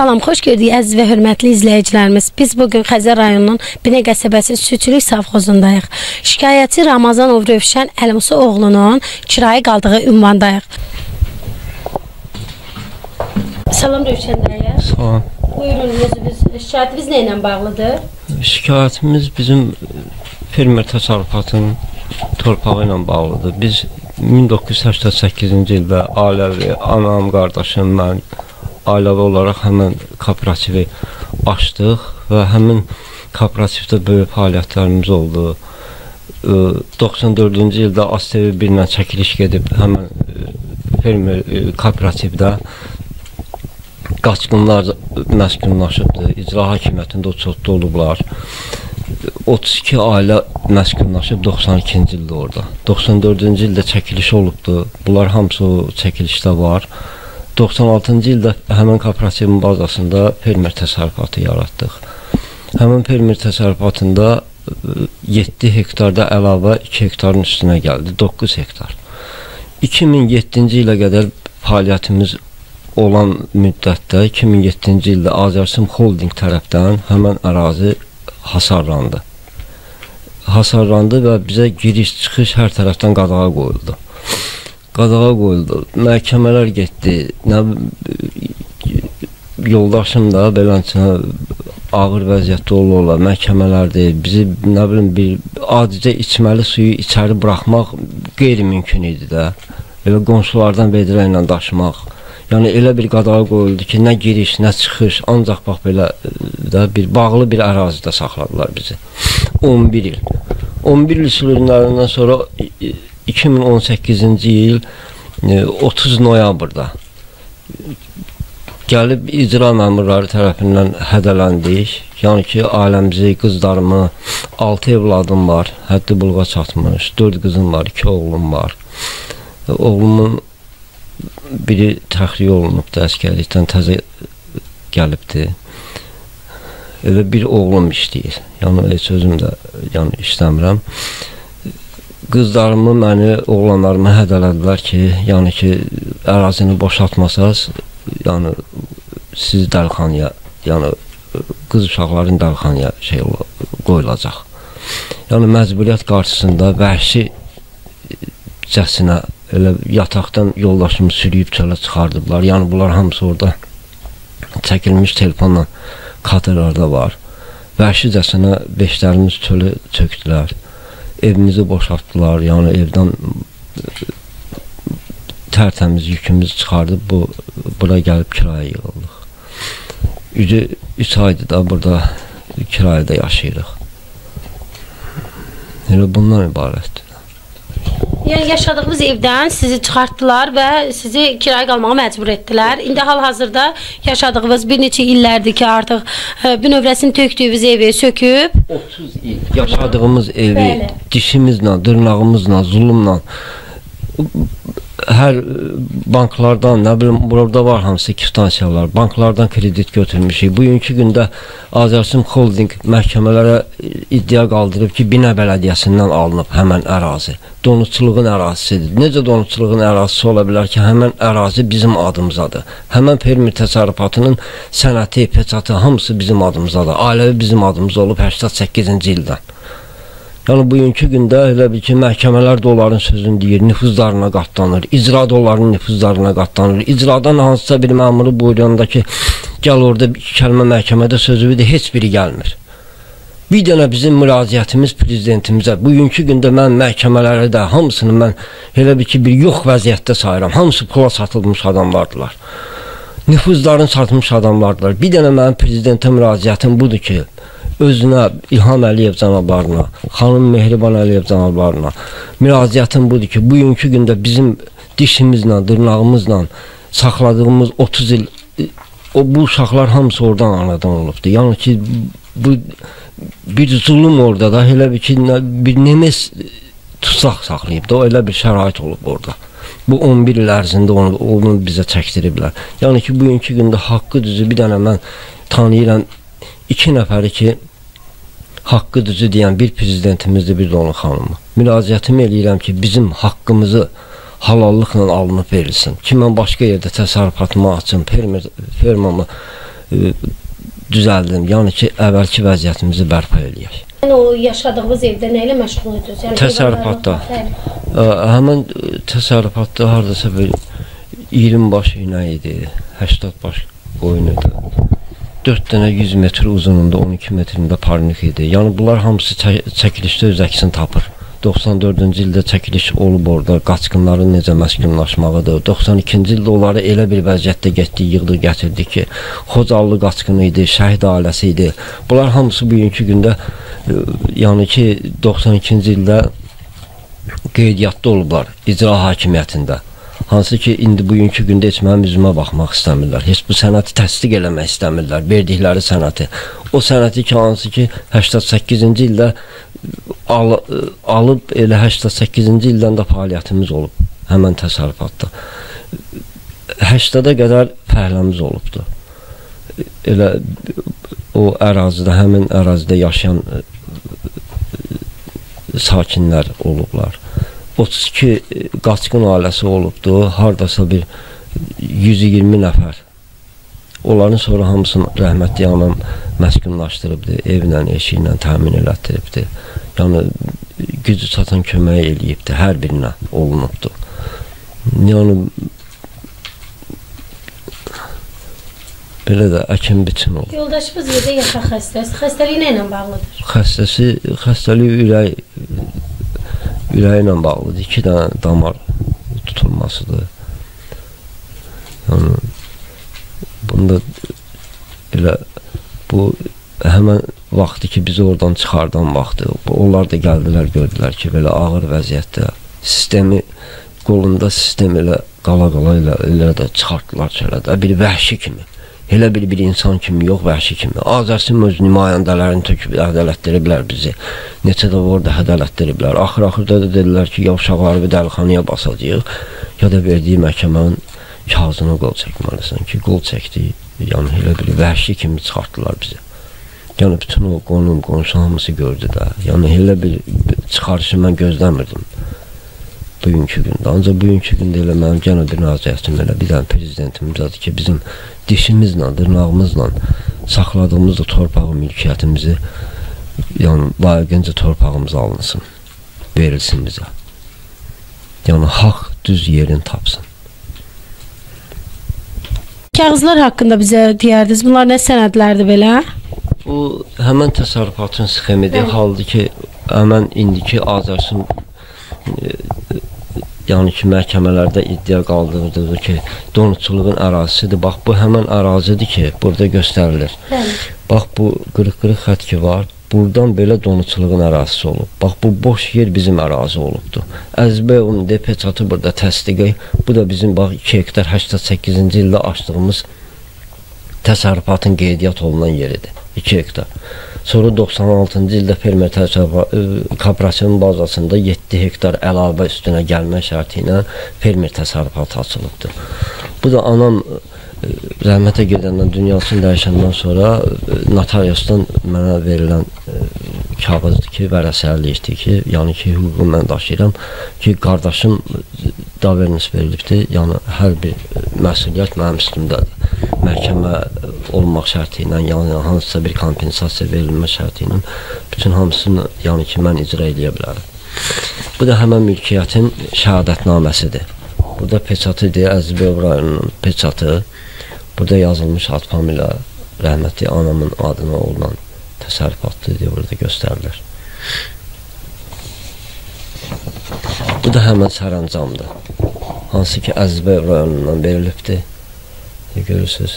Salam, xoş gördük əziz və hörmətli izləyicilərimiz. Biz bugün Xəzər rayonunun Binə qəsəbəsi Südçülük Savxozundayıq. Şikayətçi Ramazanov Rövşən Əlimusa oğlunun kirayə qaldığı ünvandayıq. Salam Rövşən dəyə. Salam. Buyurun, şikayətimiz nə ilə bağlıdır? Şikayətimiz bizim fermer təsərrüfatının torpağı ilə bağlıdır. Biz 1988-ci ildə ailəvi, anam, qardaşım, mən ailəvi olaraq həmin kooperativi açdıq və həmin kooperativdə böyük fəaliyyətlərimiz oldu. 94-cü ildə ASTV 1-lə çəkiliş gedib həmin fermer kooperativdə qaçqınlar məskunlaşıbdır. İcra hakimiyyətində o çoxda olublar. 32 ailə məskunlaşıb 92-ci ildə orada. 94-cü ildə çəkiliş olubdur. Bunlar hamısı o çəkilişdə var. 96-cı ildə həmin kooperativin bazasında fermer təsərrüfatı yaratdıq. Həmin fermer təsərrüfatında 7 hektarda əlavə 2 hektarın üstünə gəldi, 9 hektar. 2007-ci ilə qədər fəaliyyətimiz olan müddətdə 2007-ci ildə Azərsim Holding tərəfdən həmin ərazi hasarlandı. Hasarlandı və bizə giriş-çıxış hər tərəfdən qadağa qoyuldu. Qadağa qoyuldu, məhkəmələr getdi, yoldaşım da belənçə ağır vəziyyətdə olurlar, məhkəmələrdir, bizi nə bilim bir adicə içməli suyu içəri buraxmaq qeyri-mümkün idi də, elə qonşulardan vedrə ilə daşımaq, yəni elə bir qadağa qoyuldu ki, nə giriş, nə çıxış, ancaq bax belə də bir bağlı bir ərazidə saxladılar bizi, 11 il. 11 il sürümlərindən sonra 2018-ci il 30 noyabrda gəlib icra məmurları tərəfindən hədələndik. Yəni ki, ailəmizi, qızlarımı, 6 evladım var, həddi buluğa çatmış, 4 qızım var, 2 oğlum var. Oğlumun biri təxliyə olunubdur, əskərlikdən təzə gəlibdir. Elə bir oğlum işləyir, yəni heç özüm də işləmirəm. Qızlarımı, məni, oğlanlarımı hədələdilər ki, yəni ki, ərazini boşaltmasaz, yəni siz dəlxanaya, yəni qız uşaqların dəlxanaya qoyulacaq. Yəni məcburiyyət qarşısında vəhşicəsinə elə yataqdan yoldaşımı sürüyüb çölə çıxardıblar. Yəni bunlar hamısı orada çəkilmiş telefonla kadrlarda var. Vəhşicəsinə beşlərimiz çölü çöktülər. Evimizi boşaltdılar, yəni evdən tərtəmiz yükümüzü çıxardıb bura gəlib kiraya yığıldıq. 3 aydır da burada kirayada yaşayırıq. Elə bundan ibarətdir. Yəni yaşadığımız evdən sizi çıxartdılar və sizi kiraya qalmağa məcbur etdilər. İndi hal-hazırda yaşadığımız bir neçə illərdir ki, artıq bünövrəsini tökdüyümüz evi söküb 30 il yaşadığımız evi dişimizlə, dırnağımızla, zulümlə hər banklardan, nə bilim, burada var hamısı kvitansiyalar, banklardan kredit götürmüşük. Bugünkü gündə Azərsim Holding məhkəmələrə iddia qaldırıb ki, Binə bələdiyyəsindən alınıb həmən ərazi. Donuzçuluğun ərazisidir. Necə donuzçuluğun ərazisi ola bilər ki, həmən ərazi bizim adımızadır. Həmən fermer təsərrüfatının sənəti, peçatı hamısı bizim adımızadır. Ailəvi bizim adımız olub 88-ci ildən. Yəni bugünkü gündə elə bil ki, məhkəmələr də onların sözünü deyir, nüfuzlarına qatlanır, icra da onların nüfuzlarına qatlanır. İcradan hansısa bir məmuru buyuranda ki, gəl orada iki kəlmə məhkəmədə sözü de heç biri gəlmir. Bir dənə bizim müraciətimiz prezidentimizə, bugünkü gündə mən məhkəmələrə də hamısını mən elə bil ki, bir yox vəziyyətdə sayıram. Hamısı pula satılmış adamlardılar. Nüfuzların satılmış adamlardılar. Bir dənə mənim prezidentə müraciətim budur ki, özünə, İlham Əliyev cənablarına, xanım Mehriban Əliyev cənablarına müraciətim budur ki, bugünkü gündə bizim dişimizlə, dırnağımızla saxladığımız 30 il, bu uşaqlar hamısı oradan anadan olubdur. Yəni ki, bu bir zulüm orada da, elə bir ki, bir nemes tutsaq saxlayıb da, elə bir şərait olub orada. Bu 11 il ərzində onu bizə çəkdiriblər. Yəni ki, bugünkü gündə haqqı düzü bir dənə mən tanıyıram, 2 nəfəri ki, haqqı düzü deyən bir prezidentimizdir, bir də onun xanımı. Müraciətimi eləyirəm ki, bizim haqqımızı halallıqla alınıb verilsin. Ki, mən başqa yerdə təsərrüfatımı açım, fermamı düzəldim. Yəni ki, əvvəlki vəziyyətimizi bərpa eləyək. Yəni o yaşadığınız evdə nə ilə məşğul idiniz? Yəni təsərrüfatda. Həmin təsərrüfatda hardasa bir 20 baş inək idi, 80 baş qoyun idi. 4 dənə 100 metr uzunluğunda, 12 metrində parnik idi. Yəni bunlar hamısı çəkilişdə öz əksini tapır. 94-cü ildə çəkiliş olub orada, qaçqınların necə məskunlaşmağıdır. 92-ci ildə onları elə bir vəziyyətdə getdik, yığdıq, gətirdik ki, Xocallı qaçqını idi, şəhid ailəsi idi. Bunlar hamısı bugünkü gündə, yəni ki, 92-ci ildə qeydiyyatda olublar, icra hakimiyyətində. Hansı ki, indi bugünkü gündə heç mənim üzümə baxmaq istəmirlər. Heç bu sənəti təsdiq eləmək istəmirlər, verdikləri sənəti. O sənəti ki, hansı ki, 88-ci ildə alıb, elə 88-ci ildən də fəaliyyətimiz olub, həmən təsərrüfatda. 80-ə qədər fəhləmiz olubdur. Elə o ərazidə, həmin ərazidə yaşayan sakinlər olublar. 32 qaçqın ailəsi olubdur, haradasa bir 120 nəfər. Onların sonra hamısını rəhmətli anam məskunlaşdırıbdır, evlə, eşiklə təmin elətdiribdir. Yəni, gücü çatan kömək eləyibdir, hər birinə olunubdur. Yəni, belə də əkin biçin olur. Yoldaşımız yerdə yataq xəstəsi. Xəstəliyi nə ilə bağlıdır? Xəstəliyi ürəklə bağlıdır. 2 dənə damar tutulmasıdır. Yəni, bunda elə bu həmən vaxtı ki, bizi oradan çıxardan vaxtı, onlar da gəldilər, gördülər ki, belə ağır vəziyyətdə sistemi, qolunda sistem elə qala-qala elə də çıxartdılar çələdə. Bir vəhşi kimi. Elə bir insan kimi, yox vəhşi kimi. Azərsin öz nümayəndələrini töküb hədələtdiriblər bizi. Neçə də orada hədələtdiriblər. Axırda da dedilər ki, ya uşaqları bir dəlixanaya basacaq, ya da verdiyi məhkəmənin kağızına qol çəkməlisən ki, qol çəkdi. Yəni, elə bir vəhşi kimi çıxartdılar bizi. Yəni, bütün o qonşu hamısı gördü də. Yəni, elə bir çıxarışı mən gözləmirdim bugünkü gündə. Ancaq bugünkü gündə elə mənim gənə bir nazirətim elə bir dənə prezidentimizdir ki, bizim dişimizlə, dırnağımızla saxladığımız da torpağı, mülkiyyətimizi, yəni layiqincə torpağımız alınsın, verilsin bizə. Yəni, haqq düz yerini tapsın. Kağızlar haqqında bizə deyərdiniz, bunlar nə sənədlərdir belə? Bu, həmən təsərrüfatın sxemidir, haldır ki, həmən indiki Azərsun yəni ki, məhkəmələrdə iddia qaldırdığı ki, donutçuluğun ərazisidir. Bax, bu həmən ərazidir ki, burada göstərilir. Bax, bu qırıq-qırıq xət ki var, buradan belə donutçuluğun ərazisi olub. Bax, bu boş yer bizim ərazi olubdur. Əzbəyovun DP-çatı burada təsdiqi, bu da bizim, bax, 2 hektar 88-ci ildə açdığımız təsərrüfatın qeydiyyat olunan yeridir. 2 hektar. Sonra 96-cı ildə fermer kooperativin bazasında 7 hektar əlavə üstünə gəlmə şərti ilə fermer təsərrüfatı açılıbdır. Bu da anam rəhmətə gedəndən, dünyasını dəyişəndən sonra notariusdan mənə verilən kağızdır ki, vərəsəlikdir ki, yəni ki, hüququ mən daşıyıram ki, qardaşım davernus verilibdir, yəni hər bir məsuliyyət mənim üstümdədir. Məhkəmə olmaq şərti ilə, yəni hansısa bir kompensasiya verilmə şərti ilə bütün hamısını, yəni ki, mən icra edə bilərəm. Bu da həmən mülkiyyətin şəhadətnaməsidir. Burada peçatıdır, Əzbəyov rayonunun peçatı. Burada yazılmış ad familiya rəhmətli anamın adına olunan təsərrüfatdır deyə burada göstərilir. Bu da həmən sərəncamdır. Hansı ki, Əzbəyov rayonundan verilibdir. Görürsünüz.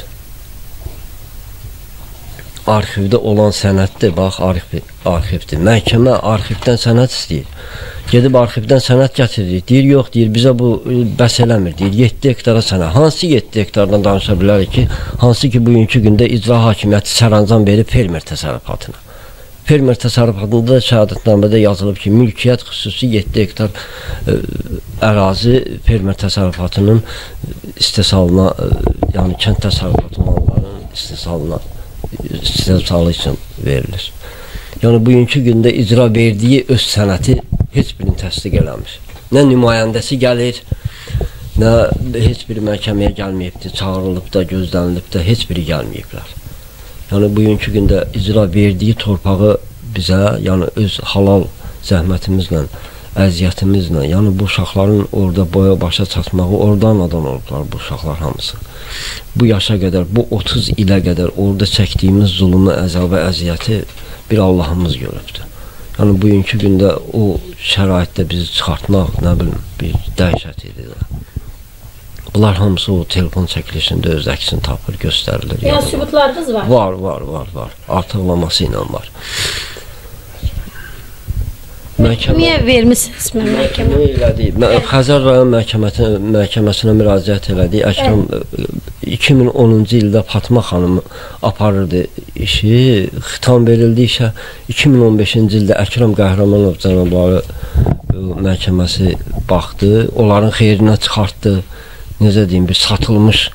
Arxivdə olan sənəddir, bax, arxivdir. Məhkəmə arxivdən sənəd istəyir. Gedib arxivdən sənəd gətirir. Deyir, yox, deyir, bizə bu bəs eləmir, deyir, 7 hektara sənəd. Hansı 7 hektardan danışa bilərik ki, hansı ki, bugünkü gündə icra hakimiyyəti sərəncam verib fermer təsərrüfatına. Fermer təsərrüfatında şəhadətnamədə yazılıb ki, mülkiyyət xüsusi 7 hektar ərazi fermer təsərrüfatının istehsalına, yəni kənd təsərrüfatı mallarının istehsalı üçün verilir. Yəni, bugünkü gündə icra verdiyi öz sənəti heç birini təsdiq eləmir. Nə nümayəndəsi gəlir, nə heç bir məhkəməyə gəlməyibdir, çağırılıb da, gözlənilib də, heç biri gəlməyiblər. Yəni bugünkü gündə icra verdiyi torpağı bizə, yəni öz halal zəhmətimizlə, əziyyətimizlə, yəni bu uşaqların orada boya başa çatmağı oradan olublar bu uşaqlar hamısı. Bu yaşa qədər, bu 30 ilə qədər orada çəkdiyimiz zulmü, əzabı, əziyyəti bir Allahımız görübdür. Yəni bugünkü gündə o şəraitdə bizi çıxartmaq, nə bilim, bir dəhşət idi. Bunlar hamısı o telefon çəkilişində öz əksini tapır, göstərilir. Yəni sübutlarınız var? Var. Artıqlaması ilə var. Məhkəməyə vermisiniz məhkəmə? Elədik. Xəzər rayon məhkəməsinə müraciət elədik. Əkrəm 2010-cu ildə Fatma xanım aparırdı işi, xitam verildi işə. 2015-ci ildə Əkrəm Qəhrəmanov cənabları məhkəməsi baxdı, onların xeyrinə çıxartdı. Necə deyim, bir satılmış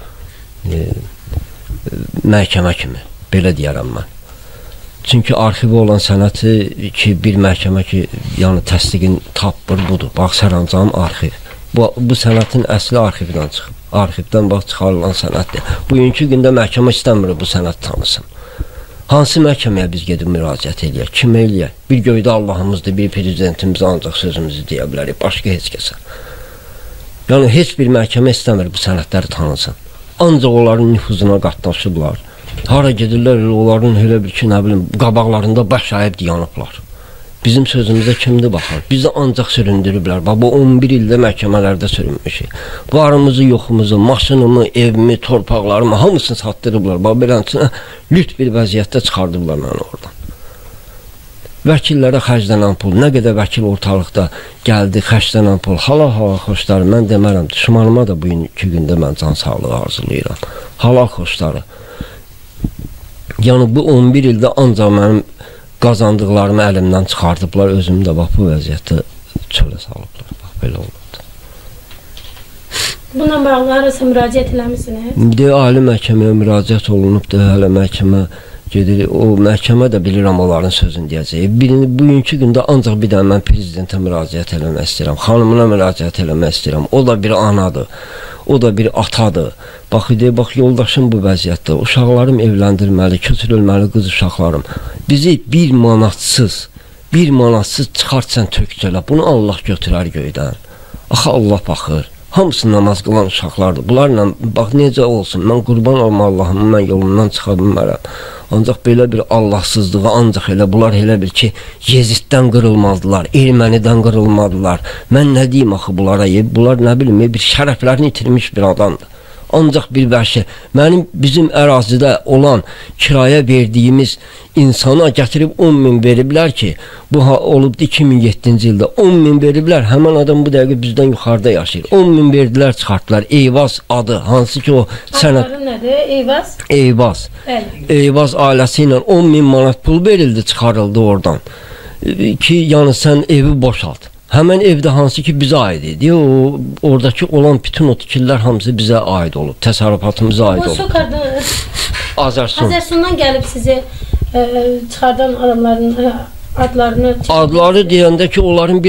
məhkəmə kimi, belə deyərəm mən. Çünki arxivi olan sənəti ki, bir məhkəmə ki, yəni təsdiqin tapmır, budur. Bax, sərəncam arxiv. Bu sənətin əsli arxivdən çıxıb. Arxivdən bax, çıxarılan sənətdir. Bugünkü gündə məhkəmə istəmir bu sənət tanısın. Hansı məhkəməyə biz gedib müraciət eləyək? Kim eləyək? Bir göydə Allahımızdır, bir prezidentimiz ancaq sözümüzü deyə bilərik, başqa heç kəsə. Yəni, heç bir məhkəmə istəmir bu sənətləri tanısın. Ancaq onların nüfuzuna qatlaşıblar. Hara gedirlər, onların elə bir ki, nə bilim, qabaqlarında baş əyib dayanıblar. Bizim sözümüzə kimdir baxar? Bizi ancaq süründürüblər. Bu 11 ildə məhkəmələrdə sürünmüşük. Varımızı, yoxumuzu, maşınımı, evimi, torpaqlarımı hamısını satdırıblar. Beləncə, lüt bir vəziyyətdə çıxardıblar məni oradan. Vəkillərə xərclənən pul, nə qədər vəkil ortalıqda gəldi, xərclənən pul, halal xoşları, mən demərəm, düşmanıma da bugünkü gündə mən can sağlığı arzulayıram. Halal xoşları. Yəni, bu 11 ildə ancaq mənim qazandıqlarımı əlimdən çıxardıblar, özümü də bax, bu vəziyyətdə çölə salıblar, bax, belə olubdur. Bundan bağlı arası müraciət eləmişsiniz? Ali məhkəməyə müraciət olunubdur, hələ məhkəmə gedir, o məhkəmə də bilirəm onların sözünü deyəcək. Bugünkü gündə ancaq bir də mən prezidentə müraciət eləmək istəyirəm, xanımına müraciət eləmək istəyirəm. O da bir anadır, o da bir atadır. Bax, yoldaşım bu vəziyyətdə, uşaqlarım evləndirməli, köçürülməli qız uşaqlarım. Bizi bir manatsız çıxartsan tökcələ, bunu Allah götürər göydən. Axı Allah baxır. Hamısı namaz qılan uşaqlardır. Bunlarla, bax, necə olsun, mən qurban olma Allahımı, mən yolundan çıxa bilmərəm. Ancaq belə bir Allahsızlığa, ancaq elə, bunlar elə bir ki, Yeziddən qırılmadılar, Ermənidən qırılmadılar. Mən nə deyim axı bunlara, bunlar nə bilim, bir şərəflərini itirmiş bir adamdır. Ancaq bir vəhşi, bizim ərazidə olan kiraya verdiyimiz insana gətirib 10.000 veriblər ki, bu olubdu 2007-ci ildə, 10.000 veriblər, həmən adam bu dəqiqə bizdən yuxarıda yaşayır. 10.000 verdilər, çıxartdılar, Eyvaz adı, hansı ki o sənət... Adları nədir, Eyvaz? Eyvaz. Eyvaz ailəsi ilə 10.000 manat pul verildi, çıxarıldı oradan. Ki, yəni sən evi boşalt. Həmən evdə hansı ki bizə aid idi, oradakı olan bütün o tikillər hamısı bizə aid olub, təsərrüfatımıza aid olub. Bu sokardan Azərsundan gəlib sizi çıxardan adamların adlarını... Adları deyəndə ki, onların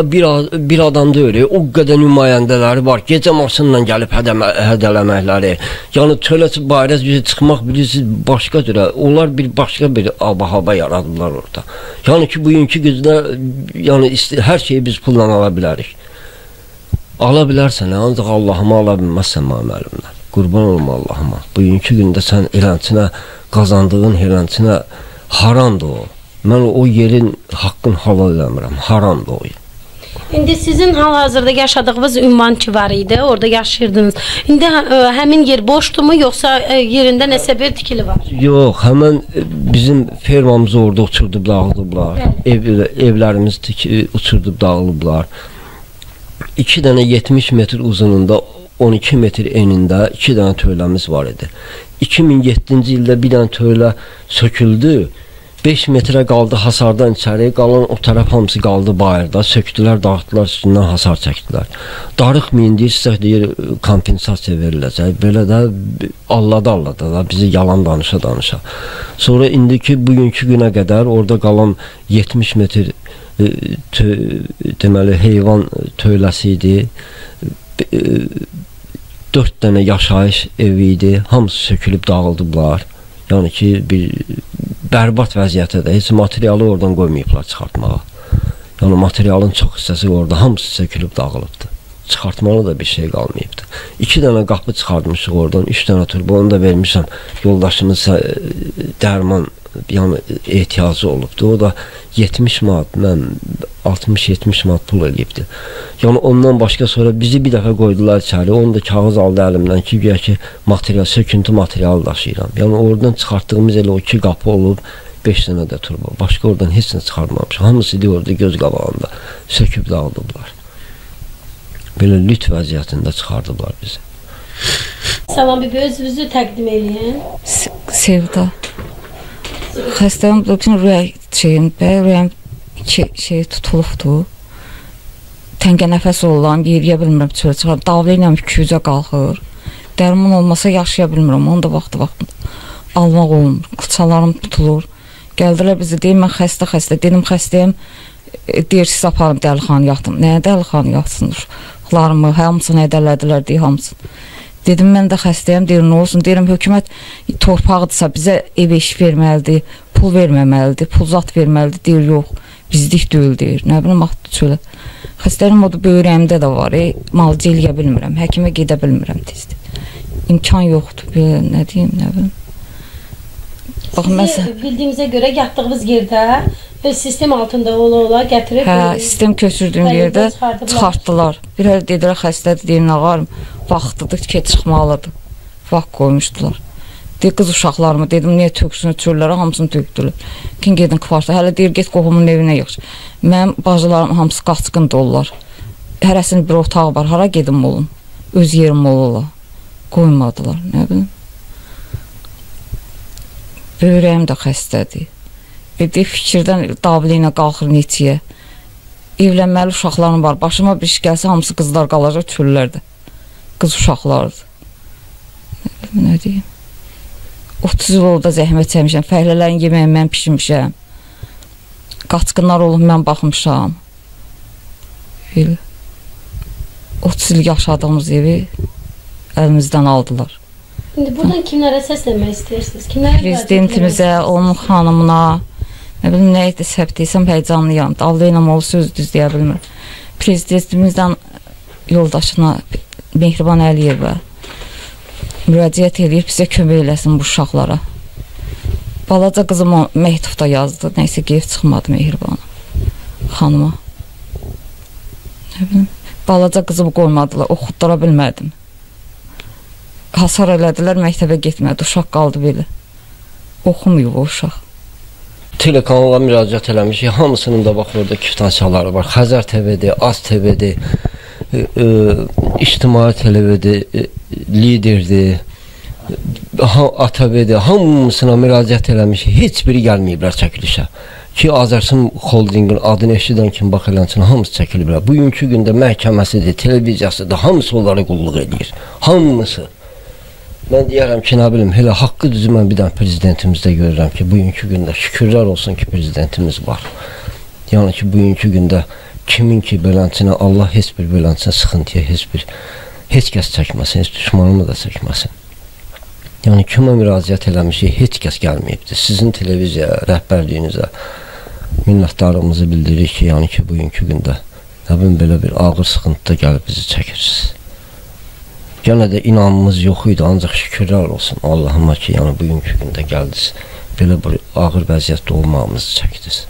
bir adamda öyle, o qədər nümayəndələri var, gecə maşınla gəlib hədələməkləri, yəni çölə barəz bizi çıxmaq bilirsiniz başqa cürə, onlar başqa bir abahaba yaradıblar orada. Yəni ki, bugünkü güzdə, yəni hər şeyi biz pulla ala bilərik. Ala bilərsən, ancaq Allahıma ala bilməzsən mənim əlimdən. Qurban olma Allahıma. Bugünkü gündə sən elənçinə, qazandığın elənçinə haramdır o. Mən o yerin haqqın halal eləmirəm, haramdır o. İndi sizin hal-hazırda yaşadığınız ünvan ki var idi, orada yaşayırdınız. İndi həmin yer boşdurmu, yoxsa yerində nəsə bir tikili var? Yox, həmən bizim fermamızı orada uçurdub dağılıblar. Evlərimiz uçurdub dağılıblar. 2 dənə 70 metr uzunluğunda, 12 metr enində 2 dənə töyləmiz var idi. 2007-ci ildə bir dənə töylə söküldü. 5 metrə qaldı hasardan içəri, qalan o tərəf hamısı qaldı bayırda, söktülər, dağıtdılar, üstündən hasar çəkdilər. Darıxmayın deyirsə, deyir, kompensasiya veriləcək, belə də allada da bizi yalan danışa. Sonra indiki bugünkü günə qədər orada qalan 70 metr deməli heyvan töyləsi idi, 4 dənə yaşayış evi idi, hamısı sökülüb dağıldıblar. Yəni ki, bir bərbad vəziyyətdə heç materialı oradan qoymayıblar çıxartmağa. Yəni materialın çox hissəsi orada hamısı sökülüb dağılıbdı. Çıxartmalı da bir şey qalmayıbdı. 2 dənə qapı çıxartmışıq oradan, 3 dənə turbo, onu da vermişəm. Yoldaşımız dərman yəni ehtiyacı olubdu. O da 70 manat, mən 60-70 manat pul eləyibdi. Yəni ondan başqa sonra bizi bir dəfə qoydular içəri. Onu da kağız aldı əlimdən ki, güya ki material, söküntü materialı daşıyıram. Yəni oradan çıxartdığımız elə o 2 qapı olub, 5 dənə də turbo. Başqa oradan heç nə çıxarmamışıq. Hamısı orada göz qabağında söküb dağıdıblar. Belə lüt vəziyyətində çıxardıblar bizi. Salam bir özünüzü təqdim eləyin. Sevda. Xəstəm bütün rüyəm şey tutulubdur. Təngə nəfəs oluram, yeriyə bilmirəm, çölə çıxar. Davlə 200-ə qalxır. Dərman olmasa yaşaya bilmirəm. Onu da vaxtında almaq olmur. Qıçalarım tutulur. Gəldilər bizi, deyim mən xəstə. Dedim xəstəyəm. Deyir siz aparım dəlixanə yatım. Nəyə dəlixanə yatsın? Uşaqlarımı, hamısını edələdilər deyə hamısını. Dedim mən də xəstəyəm, deyir nə olsun? Deyirəm hökumət torpaqdırsa bizə ev iş verməlidir, pul verməməlidir, pul zat verməlidir. Deyir yox, bizlik deyil deyir. Nə bilim axtı çölə. Xəstələrim o da böyrəyimdə də var. Malcı eləyə bilmirəm, həkimə gedə bilmirəm tezdir. İmkan yoxdur, nə deyim, nə bilim. Sizi bildiyimizə görə yatdığınız yerdə sistem altında ola gətirib. Hə, sistem köçürdüyüm yerdə çıxartdılar. Bir hələ dedilər xəstədir, deyim nə varım, vaxtıdır ki, çıxmalıdır. Vaxt qoymuşdular. Deyir, qız uşaqlarımı, dedim, niyə töksünü çöllərə, hamısını tökdülər. Kim gedin kvarta, hələ deyir, get qohumun evinə yığış. Mənim bacılarım hamısı qaçqın dollar. Hərəsinin bir otağı var, hara gedim olum, öz yerim olurlar. Qoymadılar, nə bilim. Böyrəyim də xəstədir. Bir de fikirdən davlə ilə qalxır neçəyə. Evlənməli uşaqlarım var. Başıma bir iş gəlsə hamısı qızlar qalacaq çöllərdə. Qız uşaqlardır. Nə deyim? 30 il orada zəhmət çəkmişəm. Fəhlələrin yeməyi mən pişirmişəm. Qaçqınlar olub mən baxmışam. 30 il yaşadığımız evi əlimizdən aldılar. İndi buradan kimlərə səslənmək istəyirsiniz? Prezidentimizə, onun xanımına, nə bilim, nə idi səhv deysəm, həyəcanlıyam. Davlə ilə oğlu söz düz deyə bilmirəm. Prezidentimizdən yoldaşına Mehriban Əliyevə müraciət edir, bizə kömək eləsin bu uşaqlara. Balaca qızım məktubda yazdı, nəysə qeyb çıxmadı Mehriban'a, xanıma. Nə bilim, balaca qızımı qoymadılar, oxutdura bilmədim. Hasar elədilər, məktəbə getmədi, uşaq qaldı belə. Oxumuyub o uşaq. Telekanala müraciət eləmişik, hamısının da bax orada kiftansiyaları var. Xəzər TV-dir, Az TV-dir, İctimai TV-dir, Liderdir, ATV-dir, hamısına müraciət eləmişik. Heç biri gəlməyiblər çəkilişə. Ki, Azərsun Holdingin adını eşidən kimi bax elənsin, hamısı çəkiliblər. Bugünkü gündə məhkəməsidir, televiziyasıdır, hamısı onlara qulluq edir. Hamısı. Mən deyərəm ki, nə bilim, elə haqqı düzü mən bir dənə prezidentimizdə görürəm ki, bugünkü gündə şükürlər olsun ki, prezidentimiz var. Yəni ki, bugünkü gündə kimin ki belənçinə, Allah heç bir belənçinə sıxıntıya heç kəs çəkməsin, heç düşmanımı da çəkməsin. Yəni kimə müraciət eləmişik, heç kəs gəlməyibdir. Sizin televiziya rəhbərliyinizə minnətdarlığımızı bildiririk ki, yəni ki, bugünkü gündə nə bilim, belə bir ağır sıxıntıda gəlib bizi çəkirsiniz. Yenə də inanmamız yox idi, ancaq şükürlər olsun Allahıma ki, yəni bugünkü gündə gəldiniz, belə bir ağır vəziyyətdə olmağımızı çəkdiniz.